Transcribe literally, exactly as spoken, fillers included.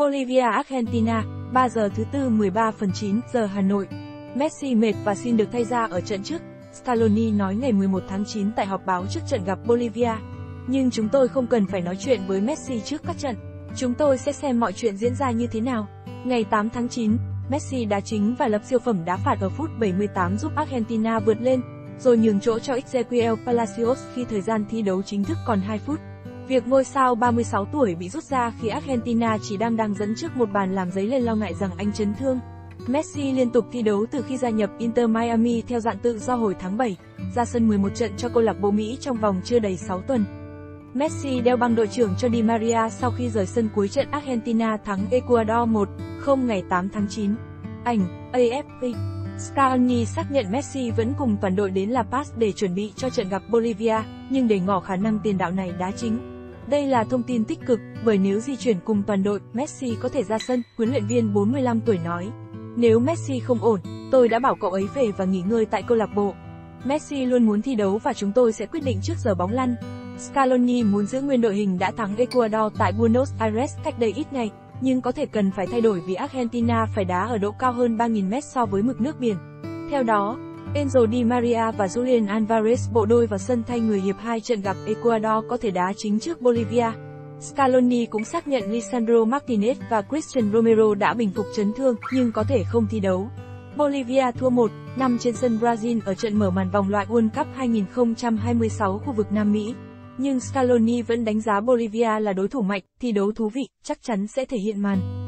Bolivia Argentina, ba giờ thứ Tư mười ba phần chín giờ Hà Nội. Messi mệt và xin được thay ra ở trận trước, Scaloni nói ngày mười một tháng chín tại họp báo trước trận gặp Bolivia. Nhưng chúng tôi không cần phải nói chuyện với Messi trước các trận. Chúng tôi sẽ xem mọi chuyện diễn ra như thế nào. Ngày tám tháng chín, Messi đá chính và lập siêu phẩm đá phạt ở phút bảy mươi tám giúp Argentina vượt lên, rồi nhường chỗ cho Ezequiel Palacios khi thời gian thi đấu chính thức còn hai phút. Việc ngôi sao ba mươi sáu tuổi bị rút ra khi Argentina chỉ đang đang dẫn trước một bàn làm dấy lên lo ngại rằng anh chấn thương. Messi liên tục thi đấu từ khi gia nhập Inter Miami theo dạng tự do hồi tháng bảy, ra sân mười một trận cho câu lạc bộ Mỹ trong vòng chưa đầy sáu tuần. Messi đeo băng đội trưởng cho Di Maria sau khi rời sân cuối trận Argentina thắng Ecuador một không ngày tám tháng chín. Ảnh, a ép pê. Scaloni xác nhận Messi vẫn cùng toàn đội đến La Paz để chuẩn bị cho trận gặp Bolivia, nhưng để ngỏ khả năng tiền đạo này đá chính. Đây là thông tin tích cực, bởi nếu di chuyển cùng toàn đội, Messi có thể ra sân, huấn luyện viên bốn mươi lăm tuổi nói. Nếu Messi không ổn, tôi đã bảo cậu ấy về và nghỉ ngơi tại câu lạc bộ. Messi luôn muốn thi đấu và chúng tôi sẽ quyết định trước giờ bóng lăn. Scaloni muốn giữ nguyên đội hình đã thắng Ecuador tại Buenos Aires cách đây ít ngày, nhưng có thể cần phải thay đổi vì Argentina phải đá ở độ cao hơn ba nghìn mét so với mực nước biển. Theo đó, Angel Di Maria và Julian Alvarez bộ đôi vào sân thay người hiệp hai trận gặp Ecuador có thể đá chính trước Bolivia. Scaloni cũng xác nhận Lisandro Martinez và Christian Romero đã bình phục chấn thương nhưng có thể không thi đấu. Bolivia thua một năm trên sân Brazil ở trận mở màn vòng loại World Cup hai nghìn không trăm hai mươi sáu khu vực Nam Mỹ. Nhưng Scaloni vẫn đánh giá Bolivia là đối thủ mạnh, thi đấu thú vị, chắc chắn sẽ thể hiện màn.